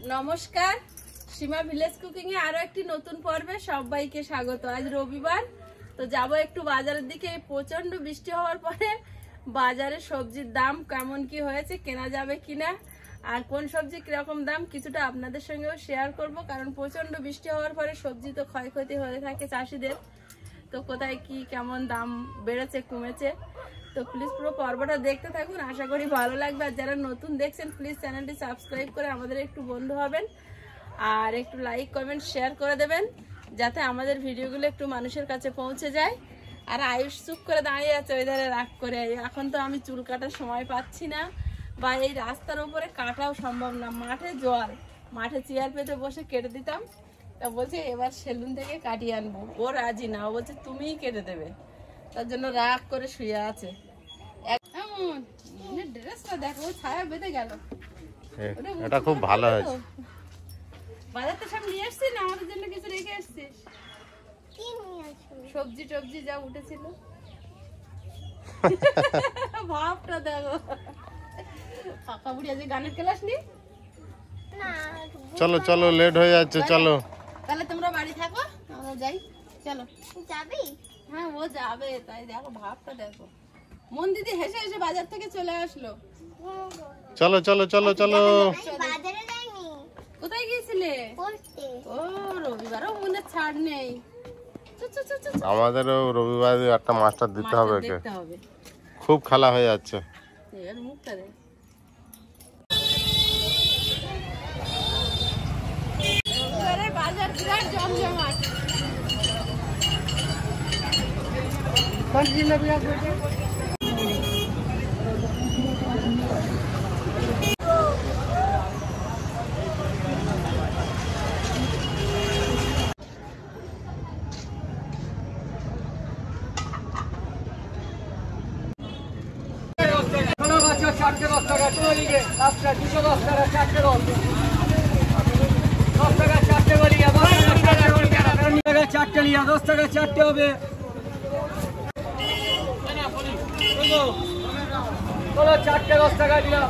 নমস্কার, সীমা village cooking এ আরো একটি নতুন পর্বে সবাইকে স্বাগত। আজ রবিবার, তো যাব একটু বাজারের দিকে। প্রচন্ড বৃষ্টি হওয়ার পরে বাজারে সবজির দাম কেমন কি হয়েছে, কেনা যাবে কিনা, আর কোন সবজি কিরকম দাম কিছুটা আপনাদের সঙ্গেও শেয়ার করব। কারণ প্রচন্ড বৃষ্টি হওয়ার পরে সবজি তো ক্ষয়ক্ষতি হয়ে থাকে চাষিদের। তো কোথায় কি কেমন দাম বেড়েছে কমেছে, তো প্লিজ পুরো পর্বটা দেখতে থাকুন, আশা করি ভালো লাগবে। আর যারা নতুন দেখছেন প্লিজ চ্যানেলটি সাবস্ক্রাইব করে আমাদের একটু বন্ধু হবেন, আর একটু লাইক কমেন্ট শেয়ার করে দেবেন, যাতে আমাদের ভিডিওগুলো একটু মানুষের কাছে পৌঁছে যায়। আর আয়ুষ চুপ করে দাঁড়িয়ে আছে ওই ধারে রাগ করে। এখন তো আমি চুল কাটার সময় পাচ্ছি না, বা এই রাস্তার উপরে কাটাও সম্ভব না। মাঠে জল, মাঠে চেয়ার পেতে বসে কেটে দিতাম। তা বলছে এবার সেলুন থেকে কাটিয়ে আনবো। ও রাজি না, ও বলছে তুমিই কেটে দেবে, তার জন্য রাগ করে শুয়ে আছে। ড্রেসটা দেখো, ছায়া বেঁধে গেল। এটা খুব ভালো হয়েছে। বাজার তো সব নিয়ে এসছিস না, আমাদের জন্য কিছু রেখে এসছিস? সবজি টবজি যা উঠেছিল। ভাবটা দেখো, কাকা বুড়ি আজ গানের ক্লাস নি। চলো চলো, লেট হয়ে যাচ্ছে, চলো। তাহলে তোমরা বাড়ি থাকো, আমরা যাই। চলো। যাবি? হ্যাঁ, ও যাবে। তাই দেখো ভাবটা দেখো। মন দিদি হেসে হেসে বাজার থেকে চলে আসলো। চলো চলো চলো চলো। বাজারে যাইনি। কোথায় গিয়েছিলে? পড়তে। ও, রবিবারও মনে ছাড় নেই। আমাদেরও রবিবারে একটা মাস্টার দিতে হবে। দেখতে হবে, খুব খেলা হয়ে যাচ্ছে। এর মুখটা দেখ। রবিবারের বাজার বিরাট জমজমাট। কন্টিনিউ বিরাট বসে। চারটে লিয়া 10 টাকা চারটে হবে। চলো চারটে 10 টাকা দিয়া।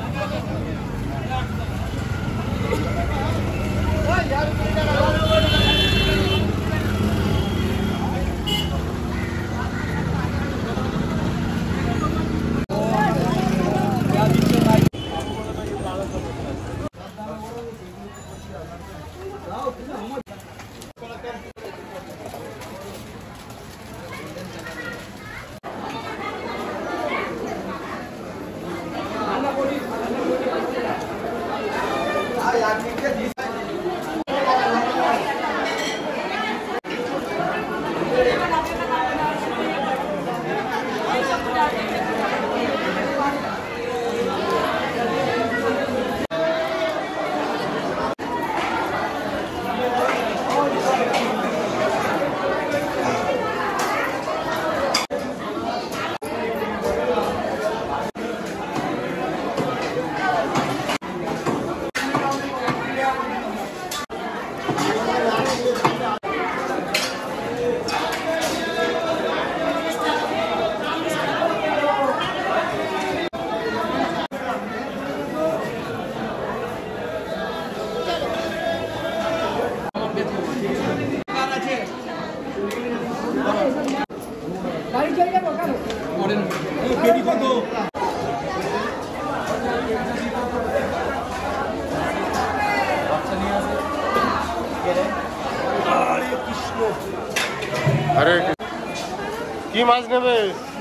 আরে কি মাছ নেবে?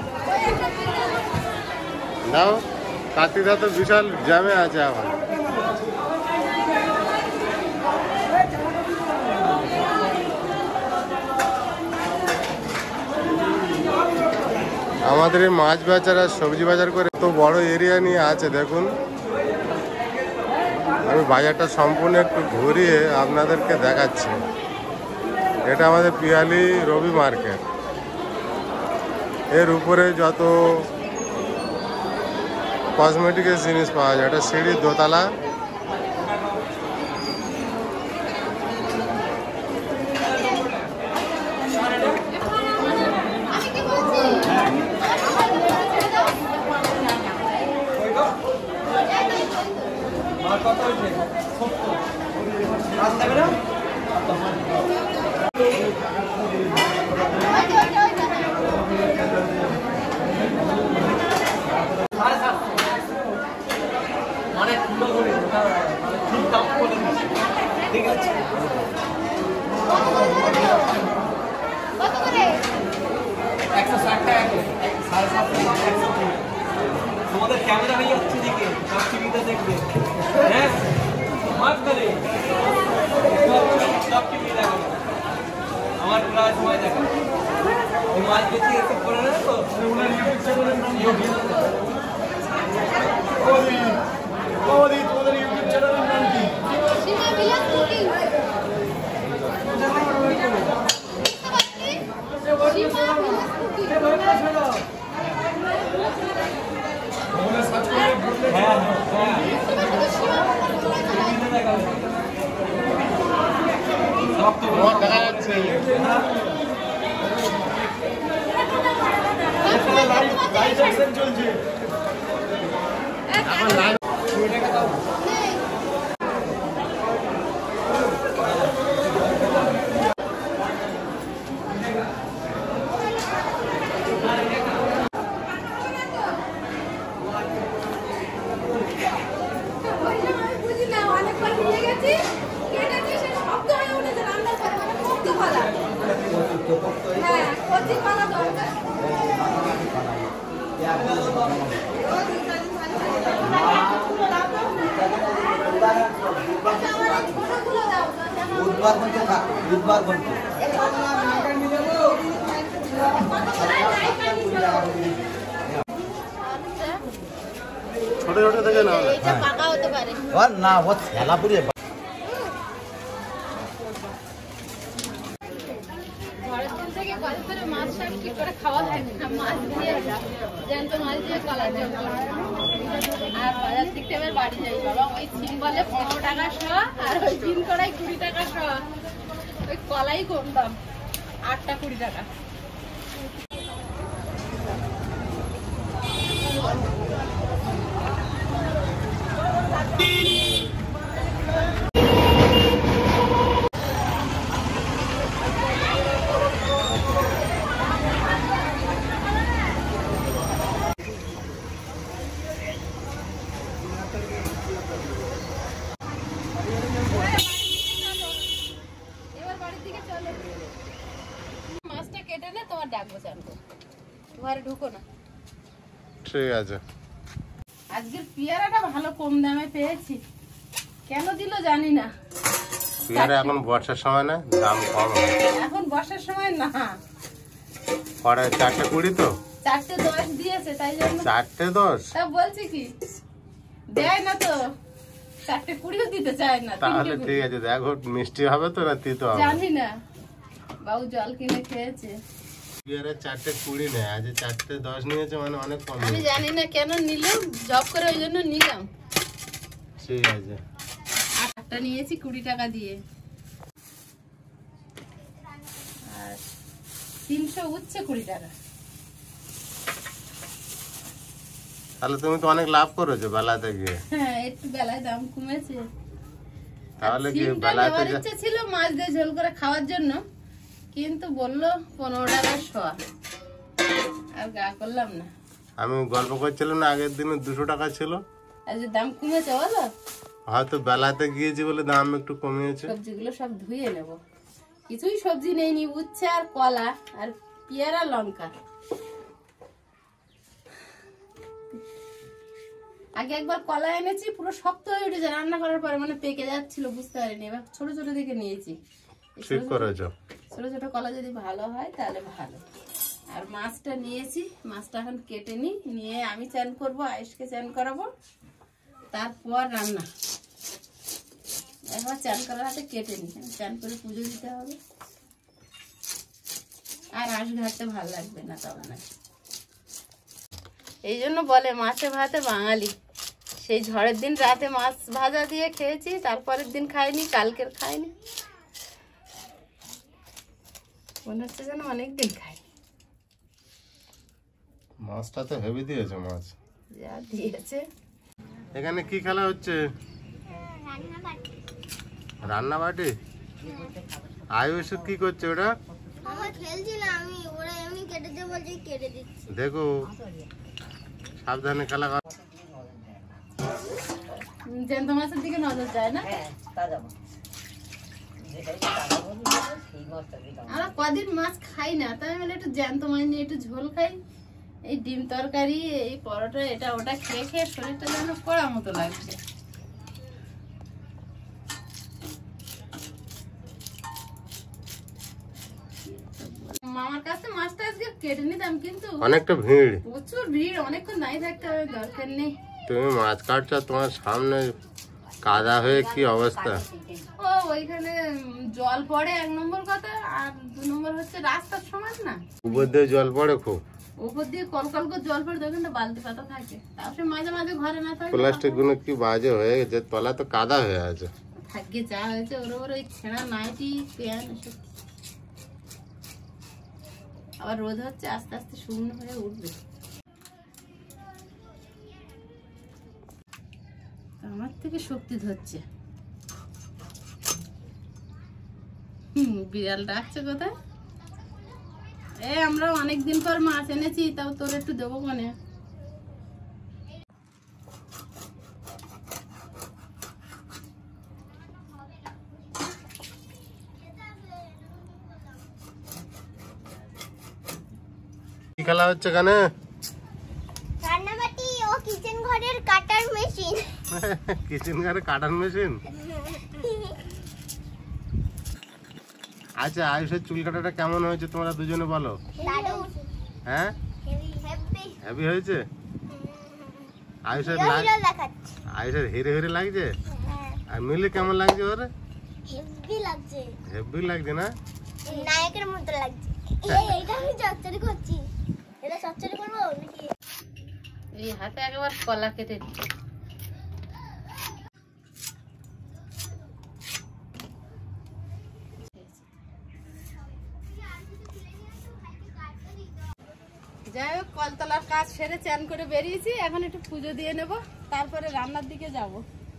নাও, কাতিদা তো বিশাল জ্যামে আছে এখন। আমাদের এই মাছ বেচারা সবজি বাজার করে তো বড় এরিয়া নিয়ে আছে। দেখুন, আমি বাজারটা সম্পূর্ণ একটু ঘুরিয়ে আপনাদেরকে দেখাচ্ছি। এটা আমাদের পিয়ালি রবি মার্কেট। এর উপরে যত কসমেটিক্স জিনিস পাওয়া যায়। এটা সিঁড়ির দোতলা। কত হয়েছে? 70। ঠিক আছে কত করে 160 টাকা করে 750 তোমাদের ক্যামেরা হয়ে যাচ্ছে দিকে সব টিভিতে দেখবে হ্যাঁ মাছ করে সব টিভি দেখো আমার প্রায় সময় দেখো এই মাছ বেশি একটু করে না তো ওনার ইউটিউব চ্যানেলের নাম তোমাদের ইউটিউব চ্যানেলের নাম কি সীমা বিলাস কুকিং সীমা বিলাস কুকিং হ্যাঁ তোমার দেখা যাচ্ছে চলছে বুঝি না অনেকবার নিয়ে গেছি কেটেছি সে শব্দ হয়ে উঠেছে রান্নার পরে মানে মুক্ত কলা হ্যাঁ কচি কলা দরকার বুধবার বলতে থাক বুধবার বলতে ছোট ছোট থেকে না এটা পাকা হতে পারে আর না ও খেলা পুড়িয়ে ঘরের দিন থেকে কত করে মাছ শাক কি করে খাওয়া হয় না মাছ দিয়ে জ্যান্ত মাছ দিয়ে কলা জল আর বাজার থেকে এবার বাড়ি যাই বাবা ওই সিম বলে 15 টাকা শ আর ওই দিন কড়াই 20 টাকা শ ওই কলাই কম দাম 8টা 20 টাকা মাছটা কেটে নে তোমার ডাকবো জানবো ঘরে ঢুকো না ঠিক আছে আজকের পেয়ারাটা ভালো কম দামে পেয়েছি কেন দিল জানি না পেয়ারা এখন বর্ষার সময় না দাম কম হয় এখন বর্ষার সময় না পরে 4:20 তো 4:10 দিয়েছে তাই জন্য 4:10 তা বলছি কি দেয় না তো 4:20 দিতে চায় না তাহলে 3টে ঠিক আছে দেখো মিষ্টি হবে তো না তিতো হবে জানি না বাবু জল কিনে খেয়েছে পেয়ারা 4:20 নেয় আজ 4:10 নিয়েছে মানে অনেক কম আমি জানি না কেন নিল জব করে ওই জন্য নিলাম ঠিক আছে একটা নিয়েছি 20 টাকা দিয়ে আর 300 উচ্ছে 20 টাকা তাহলে তুমি তো অনেক লাভ করেছো বেলাতে গিয়ে হ্যাঁ একটু বেলায় দাম কমেছে তাহলে কি সিমটা বেলাতে নেওয়ার ইচ্ছে ছিল মাছ দিয়ে ঝোল করে খাওয়ার জন্য কিন্তু বললো 15 টাকা শ আর গা করলাম না আমি গল্প করছিলাম না আগের দিনে 200 টাকা ছিল আজ দাম কমেছে বলো হয়তো বেলাতে গিয়েছি বলে দাম একটু কমিয়েছে সবজিগুলো সব ধুয়ে নেব কিছুই সবজি নেইনি উচ্ছে আর কলা আর পেয়ারা লঙ্কা আগে একবার কলা এনেছি পুরো শক্ত হয়ে উঠেছে রান্না করার পরে মানে পেকে যাচ্ছিল বুঝতে পারিনি এবার ছোট ছোট দিকে নিয়েছি এই ঠিক করেছো ছোট ছোট কলা যদি ভালো হয় তাহলে ভালো আর মাছটা নিয়েছি মাছটা এখন কেটে নিয়ে আমি চান করবো আয়েশকে চান করাবো তারপর রান্না একবার চান করার হাতে কেটে নি চান করে পুজো দিতে হবে আর আঁশ ঘাটতে ভালো লাগবে না তবে না এই জন্য বলে মাছে ভাতে বাঙালি সেই ঝড়ের দিন রাতে মাছ ভাজা দিয়ে খেয়েছি তারপরের দিন খাইনি কালকের খাইনি মনে হচ্ছে যেন অনেকদিন খাইনি মাছটা তো হেভি দিয়েছে মাছ যা দিয়েছে এখানে কি খেলা হচ্ছে রান্না বাটি আয়ুষ কি করছে ওটা? আমার খেলছিলাম আমি, ওরা এমনি কেটে দিয়ে বলছে কেটে দিচ্ছি। দেখো সাবধানে খেলা কর। জ্যান্ত মাছের দিকে নজর যায় না। আমরা কদিন মাছ খাই না, তাই আমি একটু জ্যান্ত মাছ নিয়ে একটু ঝোল খাই। এই ডিম তরকারি, এই পরোটা, এটা ওটা খেয়ে খেয়ে শরীরটা যেন কড়া মতো লাগছে। মামার কাছে মাছটা আজকে কেটে নিতাম, কিন্তু অনেকটা ভিড়, প্রচুর ভিড়, অনেকক্ষণ দাঁড়িয়ে থাকতে হবে, দরকার নেই। তুমি মাছ কাটছো, তোমার সামনে কাদা হয়ে কি অবস্থা। ও ওইখানে জল পড়ে 1 নম্বর কথা, আর 2 নম্বর হচ্ছে রাস্তার সমান না, উপর দিয়ে জল পড়ে খুব, উপর দিয়ে কলকল করে জল পড়ে, ওখানটা বালতি পাতা থাকে, তারপরে মাঝে মাঝে ঘরে না থাকে। প্লাস্টিক গুলো কি বাজে হয়ে গেছে, তলা তো কাদা হয়ে আছে। ভাগ্যে যা হয়েছে, ওর ওর ওই ছেঁড়া নাইটি প্যান্ট এসব। আবার রোদ হচ্ছে, আস্তে আস্তে শুকনো হয়ে উঠবে। আমার থেকে শক্তি ধরছে। বিড়াল ডাকছে কোথায়? আমরা অনেকদিন পর মাছ এনেছি, তাও তোর একটু দেবো কোনে। কি খেলা হচ্ছে এখানে? রান্নাবাটি ও কিচেন ঘরের কাটার মেশিন। কিচেন ঘরে কাটার মেশিন। আচ্ছা, আয়ুষের চুল কাটাটা কেমন হয়েছে তোমরা দুজনে বলো? দারুণ। হ্যাঁ, হেভি হেভি হয়েছে। আয়ুষের দেখাচ্ছে। আয়ুষের হিরে হিরে লাগছে। হ্যাঁ, আর মিলে কেমন লাগছে ওরে? হেভি লাগছে, হেভি লাগছে না? নায়কের মতো লাগছে। এইটা আমি চচ্চড়ি করছি, এটা চচ্চড়ি করবো নাকি? এই হাতে একবার কলা কেটে দিই। যাই হোক, কলতলার কাজ সেরে চান করে বেরিয়েছি, এখন একটু পুজো দিয়ে নেব, তারপরে রান্নার দিকে যাব।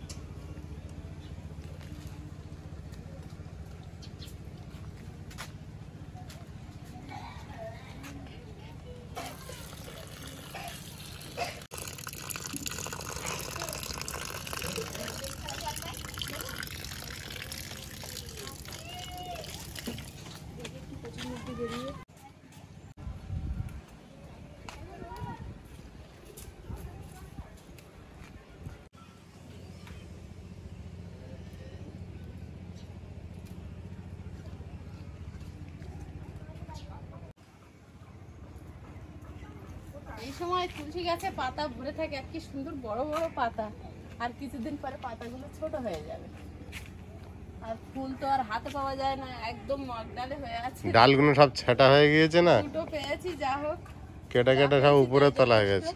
এই সময় তুলসী গাছে পাতা ভরে থাকে, আর কি সুন্দর বড় বড় পাতা, আর কিছুদিন পরে পাতাগুলো ছোট হয়ে যাবে। আর ফুল তো আর হাতে পাওয়া যায় না, একদম মগডালে হয়ে আছে, ডালগুলো সব ছেঁটা হয়ে গিয়েছে না, দুটো পেয়েছি, যা হোক কেটে কেটে সব উপরে তোলা হয়ে গেছে।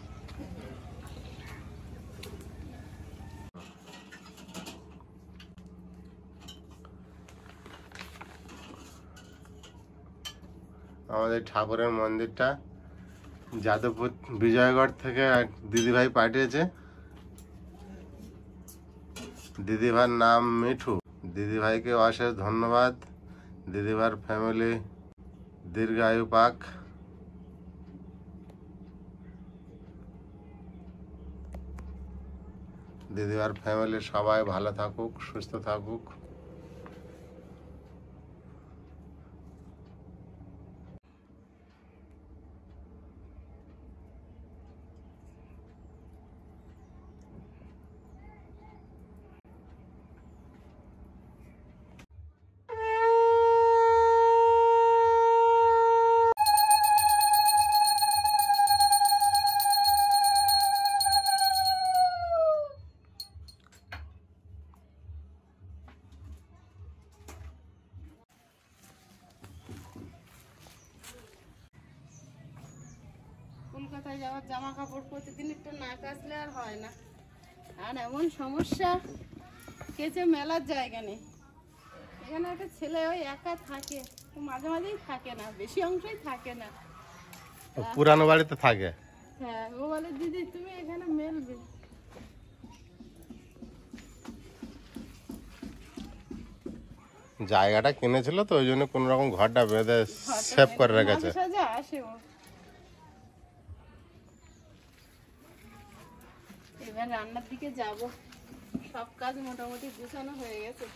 আমাদের ঠাকুরের মন্দিরটা যাদবপুর বিজয়গড় থেকে এক দিদিভাই পাঠিয়েছে। দিদিভাইয়ের নাম মিঠু। দিদিভাইকে অশেষ ধন্যবাদ। দিদিভাইয়ের ফ্যামিলি দীর্ঘায়ু পাক। দিদিভাইয়ের ফ্যামিলি সবাই ভালো থাকুক, সুস্থ থাকুক। কলকাতায় যাওয়ার জামা কাপড় প্রতিদিন একটু না কাচলে আর হয় না। আর এমন সমস্যা, কেচে মেলার জায়গা নেই। এখানে একটা ছেলে ওই একা থাকে, তো মাঝে মাঝেই থাকে না, বেশি অংশই থাকে না। পুরানো বাড়িতে থাকে। হ্যাঁ, ও বলে দিদি তুমি এখানে মেলবে। জায়গাটা কিনেছিল তো ওই জন্য কোনো রকম ঘরটা বেঁধে সেভ করে রেখেছে। মাঝে সাঝে আসে ও। এবার রান্নার দিকে যাব, সব কাজ মোটামুটি গুছানো হয়ে গেছে।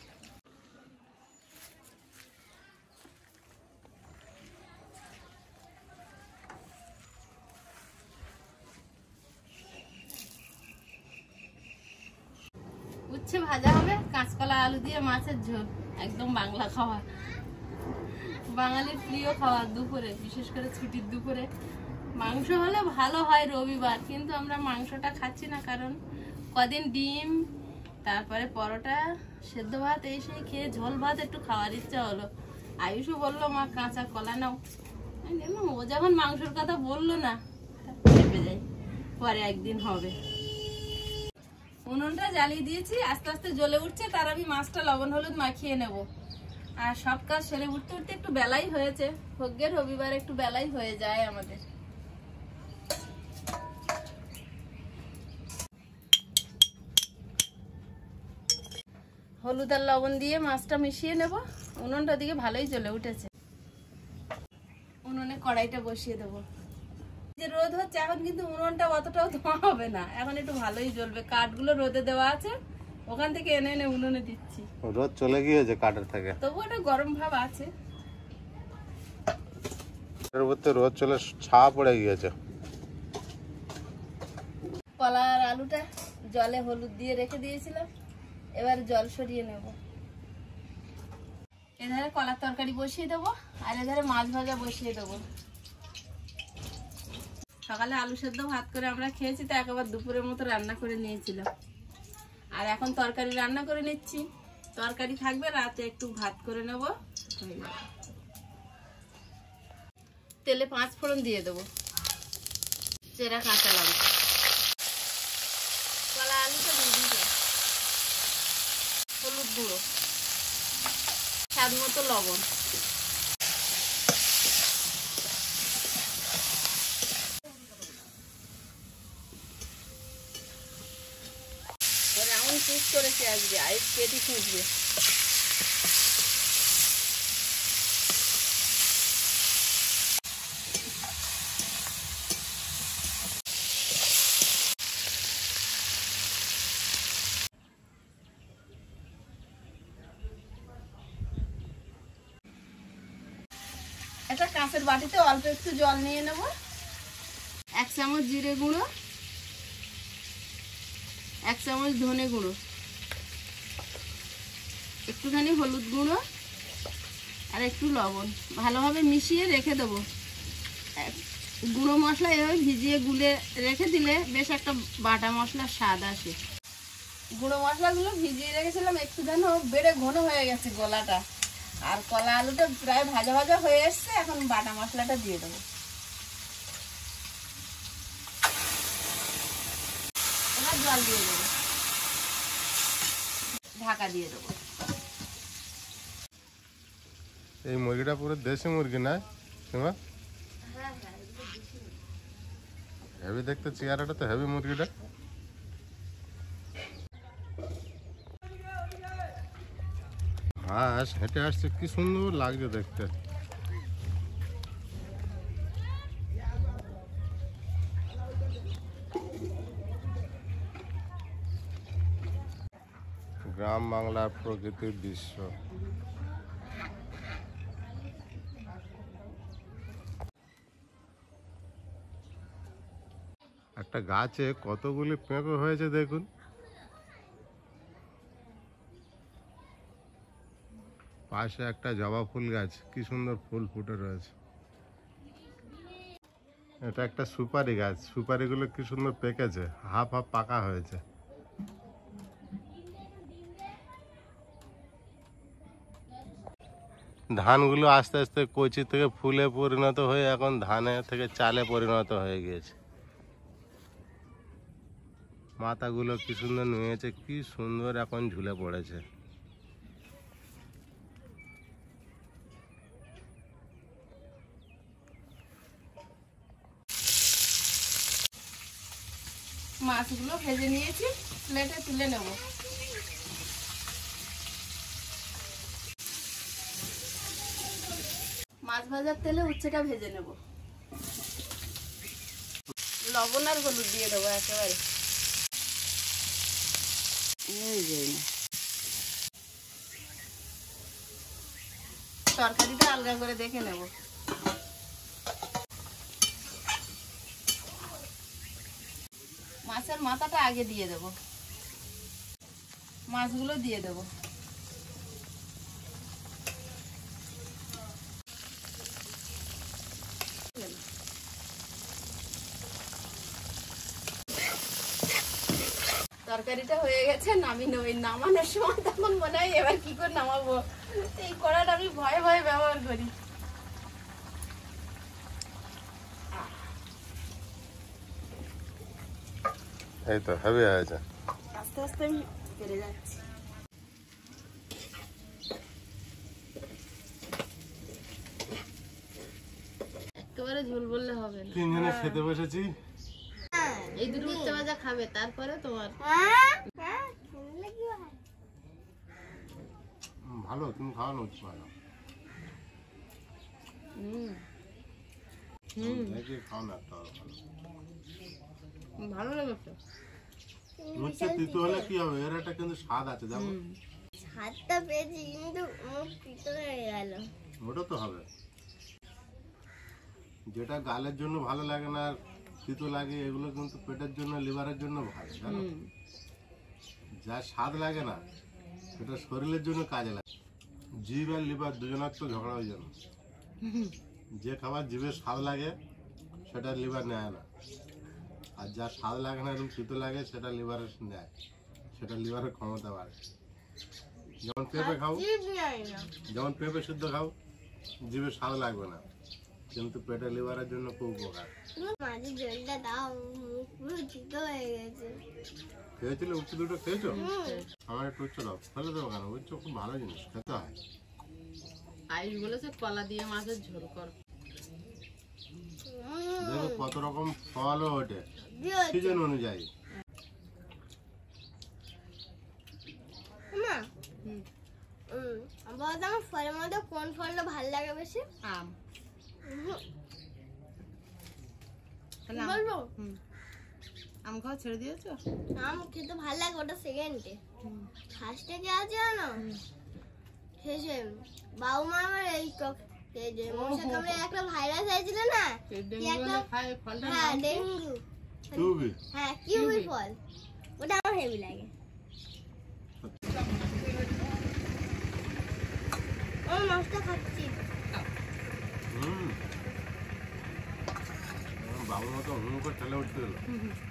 উচ্ছে ভাজা হবে, কাঁচকলা আলু দিয়ে মাছের ঝোল, একদম বাংলা খাবার, বাঙালির প্রিয় খাবার দুপুরে, বিশেষ করে ছুটির দুপুরে। মাংস হলে ভালো হয় রবিবার, কিন্তু আমরা মাংসটা খাচ্ছি না, কারণ কদিন ডিম, তারপরে পরোটা, সেদ্ধ ভাত এই সেই খেয়ে ঝোল ভাত একটু খাওয়ার ইচ্ছা হলো। আয়ুষও বললো মা কাঁচা কলা নাও, আমি বললাম ও যখন মাংসের কথা বললো না, চেপে যাই, পরে একদিন হবে। উনুনটা জ্বালিয়ে দিয়েছি, আস্তে আস্তে জ্বলে উঠছে, তার আমি মাছটা লবণ হলুদ মাখিয়ে নেব। আর সব কাজ সেরে উঠতে উঠতে একটু বেলাই হয়েছে, ভোগ্যের রবিবার একটু বেলাই হয়ে যায় আমাদের। হলুদ আর লবণ দিয়ে মাছটা মিশিয়ে নেব। উনুনটা দিকে ভালোই জ্বলে উঠেছে, উনুনে কড়াইটা বসিয়ে দেবো। যে রোদ হচ্ছে এখন, কিন্তু উনুনটা অতটাও ধোঁয়া হবে না, এখন একটু ভালোই জ্বলবে। কাঠগুলো রোদে দেওয়া আছে, ওখান থেকে এনে এনে উনুনে দিচ্ছি। রোদ চলে গিয়েছে কাঠের থেকে, তবু একটা গরম ভাব আছে। এর উপর রোদ চলে ছায়া পড়ে গিয়েছে। কলা আর আলুটা জলে হলুদ দিয়ে রেখে দিয়েছিলাম, এবার জল সরিয়ে নেব। এধারে কলার তরকারি বসিয়ে দেবো, আর এধারে মাছ ভাজা বসিয়ে দেবো। সকালে আলু সেদ্ধ ভাত করে আমরা খেয়েছি, তো একেবারে দুপুরের মতো রান্না করে নিয়েছিলাম। আর এখন তরকারি রান্না করে নিচ্ছি, তরকারি থাকবে, রাতে একটু ভাত করে নেব। তেলে 5 ফোড়ন দিয়ে দেবো, চেরা কাঁচা লঙ্কা, কলা আলুটা দিয়ে দিতে, হলুদ গুঁড়ো, স্বাদ মতো লবণ, রাউন্ড পিস করেছে আজকে, আইস কেটে খুঁজবে। একটা কাঁচের বাটিতে অল্প একটু জল নিয়ে নেব, 1 চামচ জিরে গুঁড়ো, 1 চামচ ধনে গুঁড়ো, একটুখানি হলুদ গুঁড়ো আর একটু লবণ, ভালোভাবে মিশিয়ে রেখে দেবো। গুঁড়ো মশলা এভাবে ভিজিয়ে গুলে রেখে দিলে বেশ একটা বাটা মশলার স্বাদ আসে। গুঁড়ো মশলাগুলো ভিজিয়ে রেখেছিলাম, একটু যেন বেড়ে ঘন হয়ে গেছে গলাটা। আর কলা আলুটা প্রায় ভাজা ভাজা হয়ে এসছে, এখন বাটা মশলাটা দিয়ে দেবো। এবার জল দিয়ে দেবো, ঢাকা দিয়ে দেবো। এই মুরগিটা পুরো দেশি মুরগি না সীমা? হেভি দেখতে, চেয়ারটা তো হেভি মুরগিটা। হাঁস হেঁটে আসছে, কি সুন্দর লাগছে দেখতে। গ্রাম বাংলার প্রকৃতির দৃশ্য। একটা গাছে কতগুলি পেঁপে হয়েছে দেখুন। পাশে একটা জবা ফুল গাছ, কি সুন্দর ফুল ফুটে রয়েছে। এটা একটা সুপারি গাছ, সুপারিগুলো কি সুন্দর পেকেছে, হাফ হাফ পাকা হয়েছে। ধানগুলো আস্তে আস্তে কচি থেকে ফুলে পরিণত হয়ে এখন ধানে থেকে চালে পরিণত হয়ে গিয়েছে। মাথাগুলো কি সুন্দর নুয়েছে, কি সুন্দর এখন ঝুলে পড়েছে। মাছগুলো ভেজে নিয়েছি, প্লেটে তুলে নেব। মাছ ভাজার তেলে উচ্ছেটা ভেজে নেব। লবণ আর হলুদ দিয়ে দেবো একেবারে। এই যে তরকারিটা আলগা করে দেখে নেব। মাছের মাথাটা আগে দিয়ে দেব, মাছগুলো দিয়ে দেব। তরকারিটা হয়ে গেছে, নামানোর সময় তখন মনে হয় এবার কি করে নামাবো। এই কড়াটা আমি ভয়ে ভয়ে ব্যবহার করি। এই তো হেভি হয়েছে। আস্তে আস্তে আমি পেরে যাচ্ছি। একেবারে ঝোল বললে হবে না। তিনজনে খেতে বসেছি। এই দুটো উচ্চে ভাজা খাবে, তারপরে তোমার। ভালো, তুমি খাওয়া না উচ্চ ভালো। দেখি খাও না, একটা ভালো। ভালো লেগেছে। উচ্ছে তিতো হলে কি হবে, এর একটা কিন্তু স্বাদ আছে, দেখো। স্বাদটা পেয়েছি কিন্তু মুখ তিতো হয়ে গেল। ওটা তো হবে, যেটা গালের জন্য ভালো লাগে না, তিতো লাগে, এগুলো কিন্তু পেটের জন্য, লিভারের জন্য ভালো, জানো। যা স্বাদ লাগে না সেটা শরীরের জন্য কাজে লাগে। জিভ আর লিভার দুজনের তো ঝগড়া হয়ে যাবে। যে খাবার জিভে স্বাদ লাগে সেটা লিভার নেয় না, আর যা স্বাদ লাগে না, এরকম তিতো লাগে, সেটা লিভারে নেয়, সেটা লিভারের ক্ষমতা বাড়ে। যেমন পেঁপে খাও, যেমন পেঁপে সিদ্ধ খাও, জিভে স্বাদ লাগবে না, কিন্তু পেটে লিভারের জন্য খুব উপকার। মাঝে জলটা দাও, মুখ পুরো তিতো হয়ে গেছে। খেয়েছিলে উচ্ছে দুটো? খেয়েছো? আমার একটু উচ্ছে দাও, ফেলে দেবো কেন? উচ্ছে খুব ভালো জিনিস, খেতে হয়। আইস বলেছে কলা দিয়ে মাছের ঝোল কর। দেখো কত রকম ফলও ওঠে সিজন অনুযায়ী। মা, বলতো আমার ফলের মধ্যে কোন ফলটা ভালো লাগে বেশি? আম। বলবো আম খাওয়া ছেড়ে দিয়েছো? আম খেতে ভালো লাগে, ওটা সেকেন্ডে। ফার্স্টে কে আছে জানো? শেষে বাবু মা আমার এই মশা কামড়ে একটা ভাইরাস হয়েছিল না, কি একটা, হ্যাঁ ডেঙ্গু, কিউবি, হ্যাঁ কিউবি ফল, ওটা আমার হেভি লাগে। আমি মাছটা খাচ্ছি। বাবুর মতো হুম করে ঠেলে উঠতে হলো।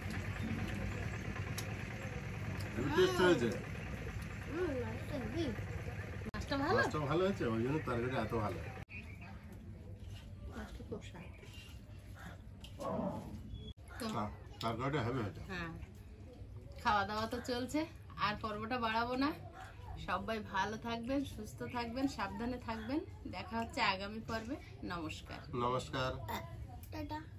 টেস্ট হয়েছে, মাছটা হেভি। মাছটা ভালো, মাছটা ভালো হয়েছে, ওই জন্য তরকারি এত ভালো। মাছটা খুব স্বাদ। তরকারিটা হেভি হয়েছে। হ্যাঁ, খাওয়া দাওয়া তো চলছে, আর পর্বটা বাড়াবো না। সবাই ভালো থাকবেন, সুস্থ থাকবেন, সাবধানে থাকবেন। দেখা হচ্ছে আগামী পর্বে। নমস্কার। নমস্কার। টাটা।